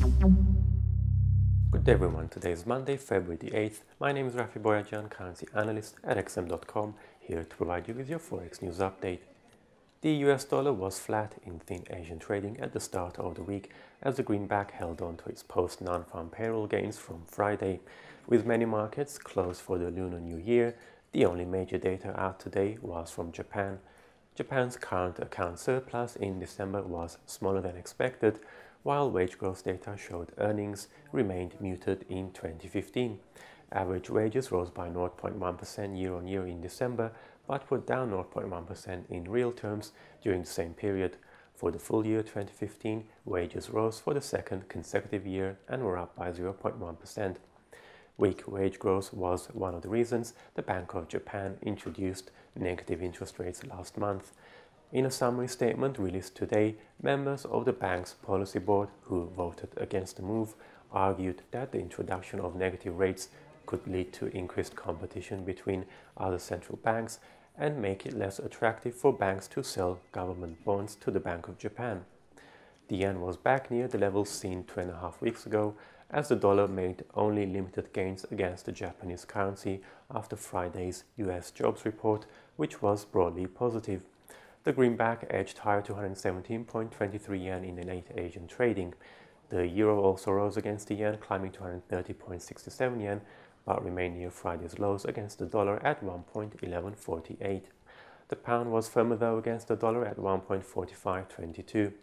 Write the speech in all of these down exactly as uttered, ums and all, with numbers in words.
Good day everyone, today is Monday, February the eighth. My name is Rafi Boyajan, currency analyst at X M dot com, here to provide you with your Forex news update. The U S dollar was flat in thin Asian trading at the start of the week as the greenback held on to its post-non-farm payroll gains from Friday. With many markets closed for the Lunar New Year, the only major data out today was from Japan. Japan's current account surplus in December was smaller than expected, while wage growth data showed earnings remained muted in twenty fifteen. Average wages rose by zero point one percent year-on-year in December, but were down zero point one percent in real terms during the same period. For the full year twenty fifteen, wages rose for the second consecutive year and were up by zero point one percent. Weak wage growth was one of the reasons the Bank of Japan introduced negative interest rates last month. In a summary statement released today, members of the bank's policy board who voted against the move argued that the introduction of negative rates could lead to increased competition between other central banks and make it less attractive for banks to sell government bonds to the Bank of Japan. The yen was back near the levels seen two and a half weeks ago, as the dollar made only limited gains against the Japanese currency after Friday's U S jobs report, which was broadly positive. The greenback edged higher to one hundred seventeen point two three yen in the late Asian trading. The euro also rose against the yen, climbing to one hundred thirty point six seven yen, but remained near Friday's lows against the dollar at one point one one four eight. The pound was firmer though against the dollar at one point four five two two.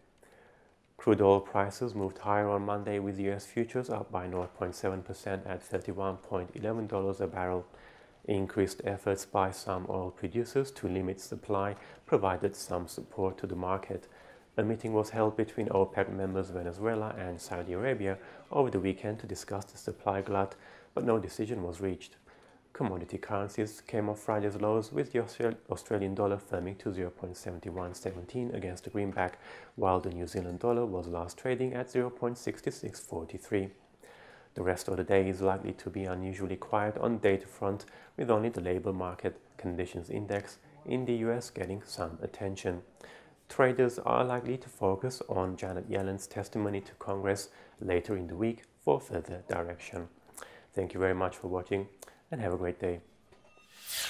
Crude oil prices moved higher on Monday, with U S futures up by zero point seven percent at thirty-one point one one dollars a barrel. Increased efforts by some oil producers to limit supply provided some support to the market. A meeting was held between OPEC members Venezuela and Saudi Arabia over the weekend to discuss the supply glut, but no decision was reached. Commodity currencies came off Friday's lows, with the Australian dollar firming to zero point seven one one seven against the greenback, while the New Zealand dollar was last trading at zero point six six four three. The rest of the day is likely to be unusually quiet on data front, with only the labor market conditions index in the U S getting some attention. Traders are likely to focus on Janet Yellen's testimony to Congress later in the week for further direction. Thank you very much for watching and have a great day.